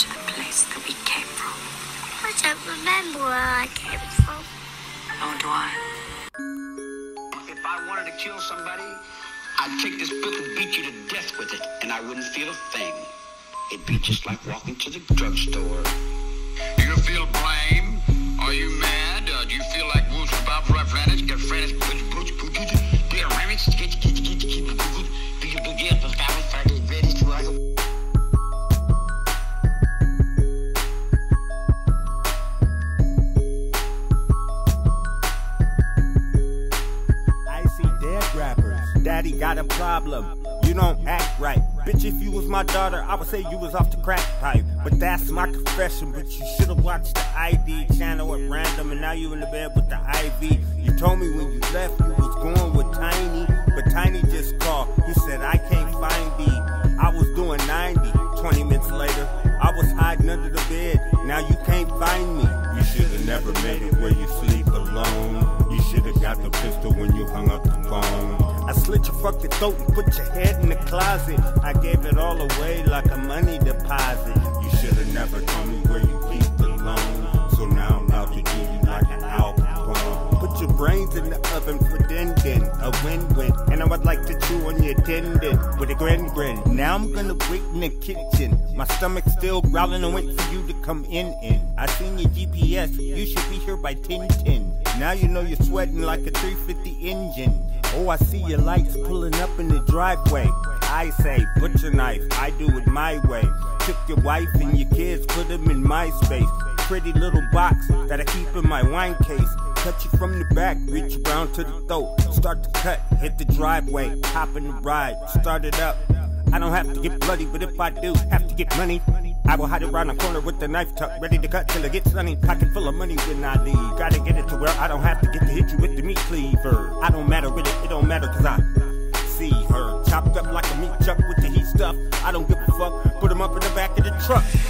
to the place that we came from. I don't remember where I came from. Nor do I. If I wanted to kill somebody, I'd take this book and beat you to death with it, and I wouldn't feel a thing. It'd be just like walking to the drugstore. Do you feel blame? Are you mad? Do you feel like Woods about Brothalynchhung? Get French, be a remix, I see dead rappers. Daddy got a problem. You don't act right. Bitch, if you was my daughter, I would say you was off the crack pipe. But that's my confession, but you should've watched the ID channel at random, and now you in the bed with the IV. You told me when you left you was going with Tiny, but Tiny just called. He said, I can't find thee. I was doing 90. 20 minutes later, I was hiding under the bed. Now you can't find me. You should've never made it where you sleep alone. You should've got the pistol when you hung up the phone. I slit your fucking throat and put your head in the closet. I gave it all away like a money deposit. You should've never told me where you keep the loan. So now I'm out to do you like an album poem. Put your brains in the oven for din-din, a win-win. And I would like to chew on your tendon with a grin. Now I'm gonna wait in the kitchen. My stomach's still growling and wait for you to come in. I seen your GPS, you should be here by 10:10. Now you know you're sweating like a 350 engine. Oh, I see your lights pulling up in the driveway. I say, butcher knife, I do it my way. Took your wife and your kids, put them in my space. Pretty little box that I keep in my wine case. Cut you from the back, reach around to the throat. Start to cut, hit the driveway, hop in the ride, start it up. I don't have to get bloody, but if I do have to get money, I will hide around the corner with the knife tucked, ready to cut till it gets sunny. Pocket full of money when I leave. Gotta get it to where I don't have to get to hit you with the meat cleaver. I don't matter with it don't matter cause I see her. Chopped up like a meat chuck with the heat stuff. I don't give a fuck, put them up in the back of the truck.